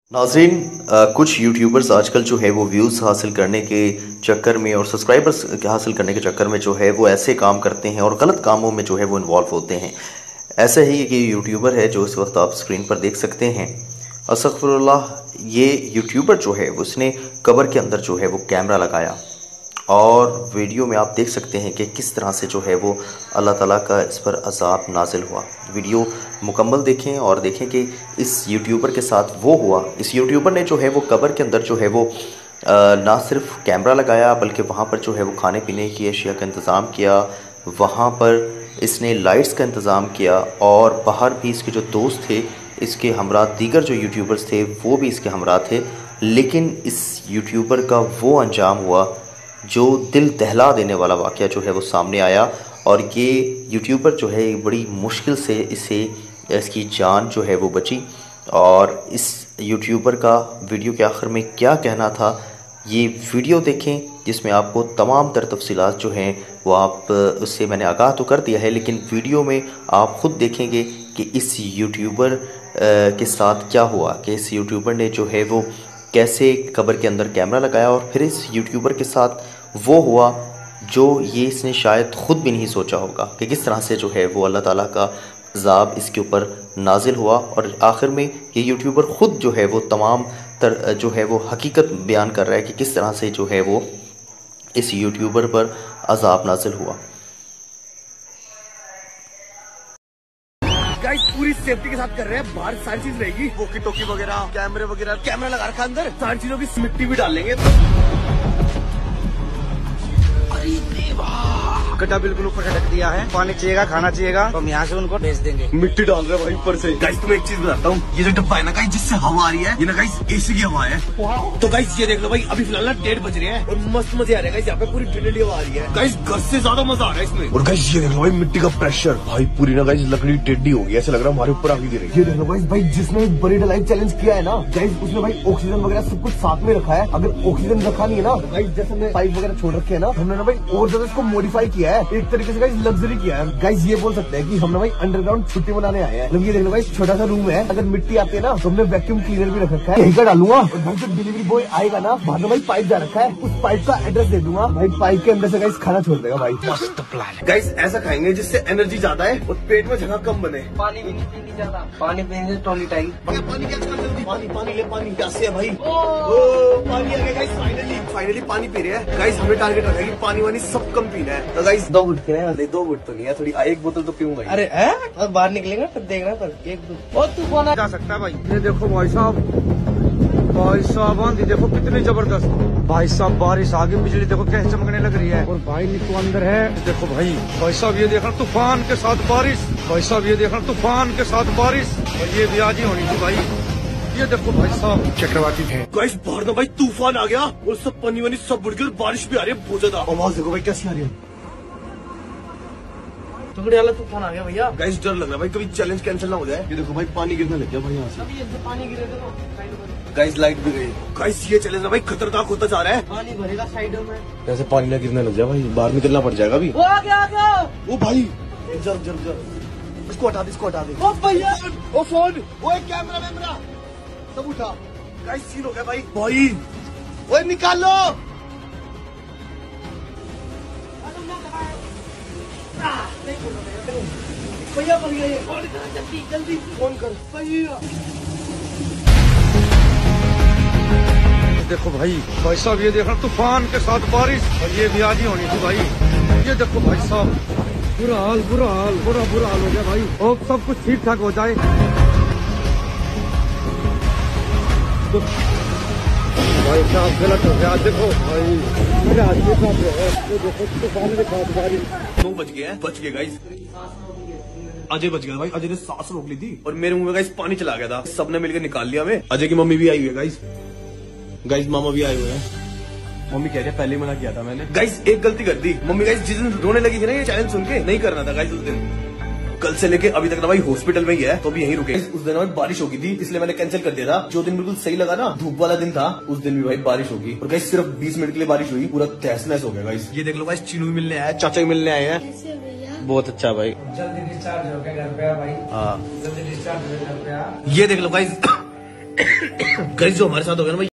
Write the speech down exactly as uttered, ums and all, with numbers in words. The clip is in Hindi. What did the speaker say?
नाज़रीन, कुछ यूट्यूबर्स आजकल जो है वो व्यूज़ हासिल करने के चक्कर में और सब्सक्राइबर्स हासिल करने के चक्कर में जो है वो ऐसे काम करते हैं और गलत कामों में जो है वो इन्वॉल्व होते हैं। ऐसा ही एक यूट्यूबर है जो इस वक्त आप स्क्रीन पर देख सकते हैं। अस्तगफिरुल्लाह, ये यूट्यूबर जो है उसने कब्र के अंदर जो है वो कैमरा लगाया और वीडियो में आप देख सकते हैं कि किस तरह से जो है वो अल्लाह ताला का इस पर अज़ाब नाजिल हुआ। वीडियो मुकम्मल देखें और देखें कि इस यूट्यूबर के साथ वो हुआ। इस यूट्यूबर ने जो है वो कब्र के अंदर जो है वो ना सिर्फ कैमरा लगाया बल्कि वहाँ पर जो है वो खाने पीने की अशिया का इंतज़ाम किया, वहाँ पर इसने लाइट्स का इंतज़ाम किया और बाहर भी इसके जो दोस्त थे, इसके हमरा दीगर जो यूट्यूबर्स थे वो भी इसके हमरा थे। लेकिन इस यूट्यूबर का वो अंजाम हुआ जो दिल दहला देने वाला वाक़या जो है वो सामने आया और ये यूट्यूबर जो है बड़ी मुश्किल से इसे इसकी जान जो है वो बची। और इस यूट्यूबर का वीडियो के आखिर में क्या कहना था, ये वीडियो देखें जिसमें आपको तमाम तर तफसीलात जो हैं वो आप उससे मैंने आगाह तो कर दिया है, लेकिन वीडियो में आप ख़ुद देखेंगे कि इस यूट्यूबर के साथ क्या हुआ, कि इस यूट्यूबर ने जो है वो कैसे कब्र के अंदर कैमरा लगाया और फिर इस यूट्यूबर के साथ वो हुआ जो ये इसने शायद ख़ुद भी नहीं सोचा होगा कि किस तरह से जो है वो अल्लाह ताला का अज़ाब इसके ऊपर नाजिल हुआ। और आखिर में ये यूट्यूबर ख़ुद जो है वो तमाम तर जो है वो हकीकत बयान कर रहा है कि किस तरह से जो है वो इस यूट्यूबर पर अज़ाब नाजिल हुआ। गाइस पूरी सेफ्टी के साथ कर रहे हैं, बाहर सारी चीज रहेगी, वॉकी टॉकी वगैरह, कैमरे वगैरह, कैमरा लगा रखा अंदर, सारी चीजों की मिट्टी भी डाल लेंगे। गड्ढा बिल्कुल ऊपर से ढक दिया है, पानी चाहिएगा, खाना चाहिएगा तो हम यहाँ से उनको भेज देंगे। मिट्टी डाल रहे हैं भाई ऊपर से। गाइस तुम्हें एक चीज बताता हूँ, ये जो डब्बा है ना गाइस जिससे हवा आ रही है, ये ना गाइस एसी की हवा है। तो गाइस ये देख लो भाई, अभी फिलहाल ना डेढ़ बज रहे हैं और मस्त मजे आ रहे हैं गाइस, यहाँ पे पूरी ठंडी हवा आ रही है गाइस, घर से ज्यादा मजा आ रहा है इसमें। और गाइस ये देख लो भाई मिट्टी का प्रेशर, भाई पूरी ना गाइस लकड़ी टेढ़ी हो गई, ऐसा लग रहा है हमारे ऊपर आगे गिर रही है। ये देख लो गाइस, भाई जिसने बड़ी लाइफ चैलेंज किया है ना गाइस, उसने भाई ऑक्सीजन वगैरह सब कुछ साथ में रखा है। अगर ऑक्सीजन रखा नहीं है ना गाइस, जैसे हमने पाइप वगैरह छोड़ रखे है ना, हमने ना भाई और ज्यादा इसको मॉडिफाई किया है, एक तरीके से गाइस लग्जरी किया है। गाइस ये बोल सकते हैं कि हमने भाई अंडरग्राउंड छुट्टी मनाने आए हैं। ये देख लो भाई छोटा सा रूम है, अगर मिट्टी आती है ना तो हमने वैक्यूम क्लीनर भी रख रखा है, यही का डालूंगा। और भाई जो डिलीवरी बॉय आएगा ना, बाहर में भाई पाइप जा रखा है, उस पाइप का एड्रेस दे दूंगा, भाई पाइप के अंदर से गाइस खाना छोड़ देगा भाई। मस्त प्लान है गाइस, ऐसा खाएंगे जिससे एनर्जी ज्यादा है और पेट में जगह कम बने। पानी भी नहीं पीनी ज्यादा, पानी पीने से टॉयलेट आएगी। पानी क्या जल्दी, पानी पानी ले, पानी कैसे है भाई? ओ पानी आ गया गाइस, फाइनली फाइनली पानी पी रहे हैं गाइस। हमें टारगेट रखा है कि पानी वानी सब कम पीना है। तो गाइस दो घुट पीना है, दो घुट तो नहीं है, थोड़ी एक बोतल तो पीऊंगा। अरे है? और बाहर निकलेंगे फिर देखना, पर एक दो और तूफान जा सकता है भाई। ये देखो भाई साहब, भाई साहब आंधी देखो कितनी जबरदस्त, भाई साहब बारिश आ गई, बिजली देखो कैसे चमकने लग रही है। और भाई नीतू अंदर है, देखो भाई, भाई साहब ये देखना तूफान के साथ बारिश, भाई साहब ये देखना तूफान के साथ बारिश, और ये भी आज ही होनी थी भाई। ये देखो भाई साहब चक्रवाती थे गाइस, बाहर ना भाई तूफान आ गया और सब पानी वानी सब बुढ़ गई और बारिश भी आ रही है बहुत ज्यादा। आवाज देखो भाई कैसी आ रही है, टुकड़े वाला तूफान आ गया भैया। गाइस डर लग रहा है भाई कभी चैलेंज कैंसिल ना हो जाए। ये देखो भाई पानी गिरने लग गया भाई यहाँ से, पानी गिरे थे गाइस लाइट भी गई। गाइस ये चैलेंज ना भाई खतरनाक होता जा रहा है, पानी भरेगा साइडों में, जैसे पानी ना गिरने लग जाए भाई, बाहर निकलना पड़ जाएगा अभी। वो आ गया आ गया, वो भाई जल्द जल्द जल्द इसको हटा दे, इसको हटा दे। ओ भैया, ओ फोन, वो एक कैमरा वैमरा सब उठा। गाइस सीन हो गया भाई, भाई ओए निकालो। भैया भर गया, जल्दी जल्दी फोन कर भैया। देखो भाई, भाई साहब ये देखना तूफान के साथ बारिश, और ये भी आज ही होनी थी भाई। ये देखो भाई साहब, बुरा हाल बुरा हाल बुरा बुरा हाल हो गया भाई। और सब कुछ ठीक ठाक हो जाए तो भाई साहब गलत हो गया। देखो भाई मेरे हाथ में साथ है, देखो तूफान के साथ बारिश। नौ बज गए हैं, बच गए गाइस। अजय बच गया भाई, अजय ने सांस रोक ली थी और मेरे मुंह में गाइस पानी चला गया था, सबने मिलकर निकाल लिया हमें। अजय की मम्मी भी आई हुई है गाइस, गाइस मामा भी आए हुए हैं। मम्मी कह रही है पहले मना किया था मैंने। गाइस एक गलती कर दी मम्मी, गाइस जिस दिन रोने लगी थी ना ये चैलेंज सुन के, नहीं करना था गाइस उस दिन। कल से लेके अभी तक ना भाई हॉस्पिटल में ही है, तो अभी यहीं रुके। उस दिन भाई बारिश हो गई थी इसलिए मैंने कैंसिल कर दिया था। जो दिन बिल्कुल सही लगा ना, धूप वाला दिन था, उस दिन भी भाई बारिश होगी। और गाइस सिर्फ बीस मिनट के लिए बारिश हुई, पूरा तहस नहस हो गया गाइस। ये देख लो गाइस, चीनू भी मिलने आया है, चाचा भी मिलने आए हैं। बहुत अच्छा भाई, जल्दी डिस्चार्ज हो गया घर पे भाई। हाँ जल्दी डिस्चार्ज हो गया घर पे। ये देख लो गाइस, गाइस जो हमारे साथ हो गया ना भाई,